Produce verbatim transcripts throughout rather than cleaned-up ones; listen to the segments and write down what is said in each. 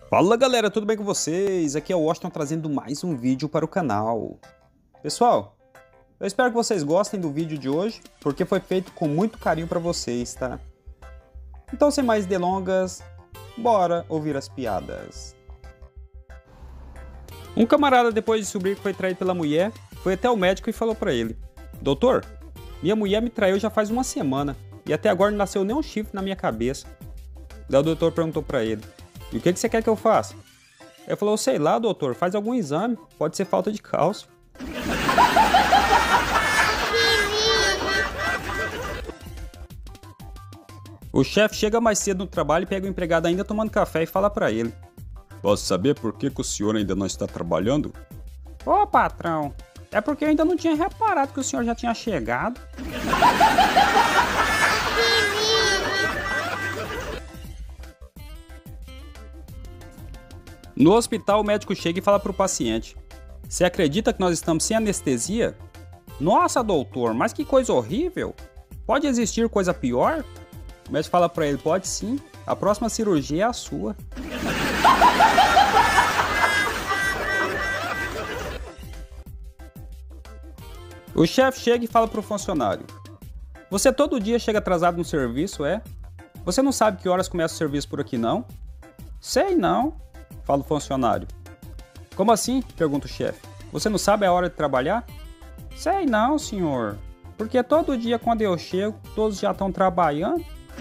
Fala galera, tudo bem com vocês? Aqui é o Washington trazendo mais um vídeo para o canal. Pessoal, eu espero que vocês gostem do vídeo de hoje, porque foi feito com muito carinho para vocês, tá? Então sem mais delongas, bora ouvir as piadas. Um camarada, depois de descobrir que foi traído pela mulher, foi até o médico e falou para ele: Doutor, minha mulher me traiu já faz uma semana e até agora não nasceu nem um chifre na minha cabeça. Daí o doutor perguntou para ele: E o que, que você quer que eu faça? Ele falou: sei lá, doutor, faz algum exame, pode ser falta de cálcio. O chefe chega mais cedo no trabalho e pega o empregado ainda tomando café e fala para ele: Posso saber por que, que o senhor ainda não está trabalhando? Ô patrão, é porque eu ainda não tinha reparado que o senhor já tinha chegado. No hospital, o médico chega e fala para o paciente: Você acredita que nós estamos sem anestesia? Nossa, doutor, mas que coisa horrível! Pode existir coisa pior? O médico fala para ele: Pode sim, a próxima cirurgia é a sua. O chefe chega e fala para o funcionário: Você todo dia chega atrasado no serviço, é? Você não sabe que horas começa o serviço por aqui, não? Sei não. Fala o funcionário. Como assim? Pergunta o chefe. Você não sabe a hora de trabalhar? Sei não, senhor. Porque todo dia quando eu chego, todos já estão trabalhando.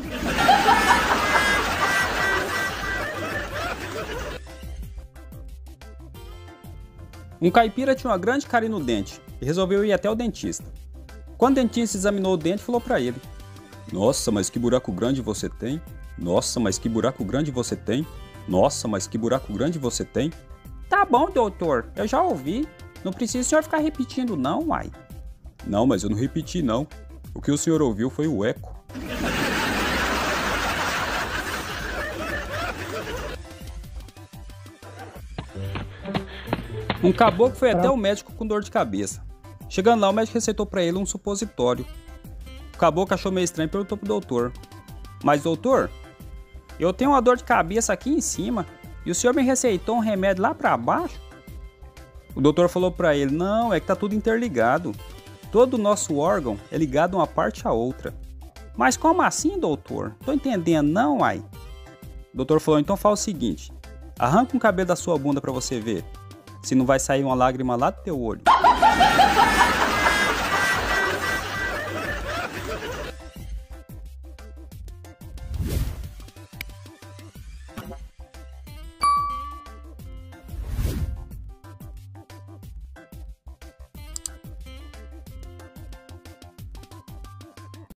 Um caipira tinha uma grande cárie no dente e resolveu ir até o dentista. Quando o dentista examinou o dente, falou para ele: Nossa, mas que buraco grande você tem. Nossa, mas que buraco grande você tem. Nossa, mas que buraco grande você tem. Tá bom, doutor, eu já ouvi. Não precisa o senhor ficar repetindo não, uai. Não, mas eu não repeti não. O que o senhor ouviu foi o eco. Um caboclo foi até o médico com dor de cabeça. Chegando lá, o médico receitou para ele um supositório. O caboclo achou meio estranho e perguntou pro doutor: Mas doutor, eu tenho uma dor de cabeça aqui em cima e o senhor me receitou um remédio lá para baixo? O doutor falou para ele: Não, é que tá tudo interligado. Todo o nosso órgão é ligado uma parte à outra. Mas como assim, doutor? Tô entendendo não, ai. O doutor falou: Então fala o seguinte, arranca um cabelo da sua bunda para você ver se não vai sair uma lágrima lá do teu olho.